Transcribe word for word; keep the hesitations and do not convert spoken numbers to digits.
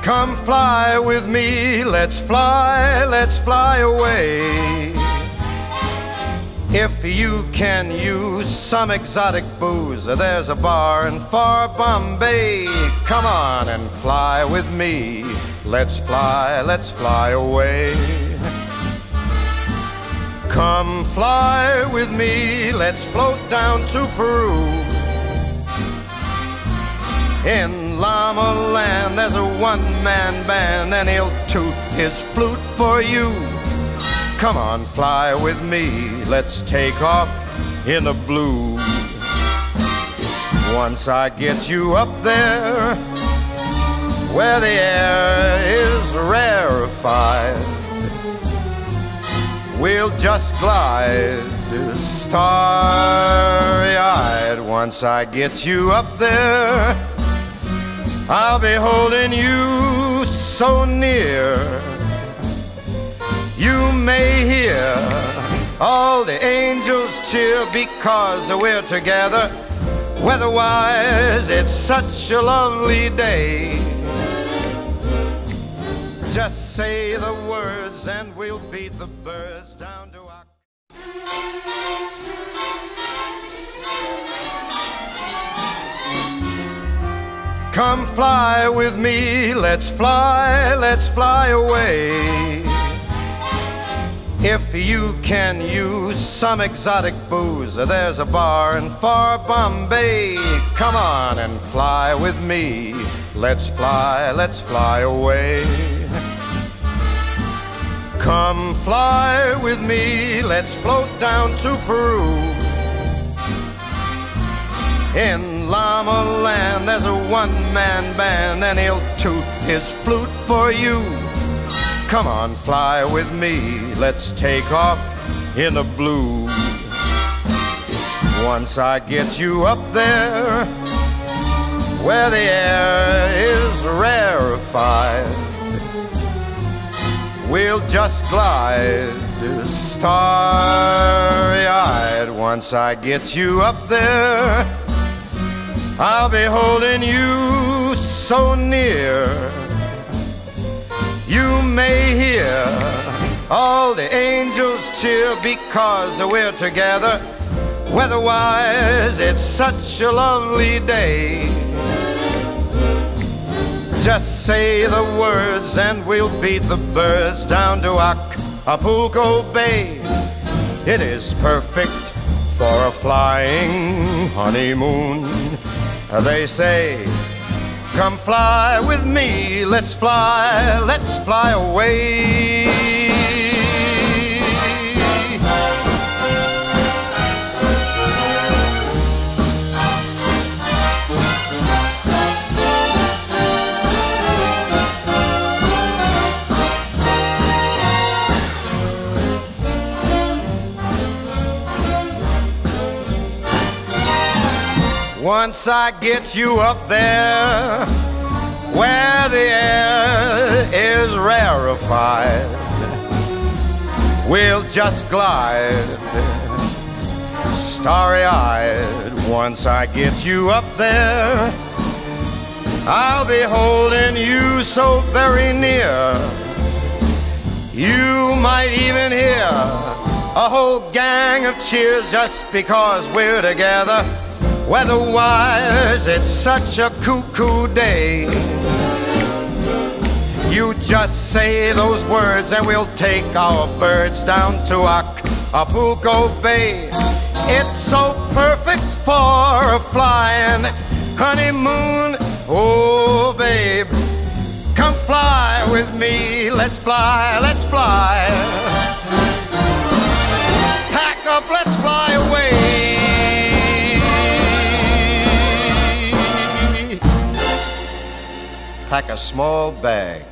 Come fly with me, let's fly, let's fly away. If you can use some exotic booze, there's a bar in far Bombay. Come on and fly with me, let's fly, let's fly away. Come fly with me, let's float down to Peru. In Llama Land there's a one-man band, and he'll toot his flute for you. Come on, fly with me, let's take off in the blue. Once I get you up there, where the air is rarefied, we'll just glide starry-eyed. Once I get you up there, I'll be holding you so near. You may hear all the angels cheer because we're together. Weather-wise, it's such a lovely day. Just say the words and we'll beat the birds down to our... Come fly with me, let's fly, let's fly away. If you can use some exotic booze, there's a bar in far Bombay. Come on and fly with me, let's fly, let's fly away. Come fly with me, let's float down to Peru. In Llama Land there's a one-man band, and he'll toot his flute for you. Come on, fly with me, let's take off in the blue. Once I get you up there, where the air is rarefied, we'll just glide starry-eyed. Once I get you up there, I'll be holding you so near. You may hear all the angels cheer because we're together. Weather-wise, it's such a lovely day. Just say the words and we'll beat the birds down to Acapulco Bay. It is perfect for a flying honeymoon. They say, come fly with me, let's fly, let's fly away. Once I get you up there, where the air is rarefied, we'll just glide starry-eyed. Once I get you up there, I'll be holding you so very near. You might even hear a whole gang of cheers just because we're together. Weather-wise, it's such a cuckoo day. You just say those words and we'll take our birds down to Acapulco Bay. It's so perfect for a flying honeymoon. Oh, babe, come fly with me. Let's fly, let's fly. Pack up, let's fly away. Pack a small bag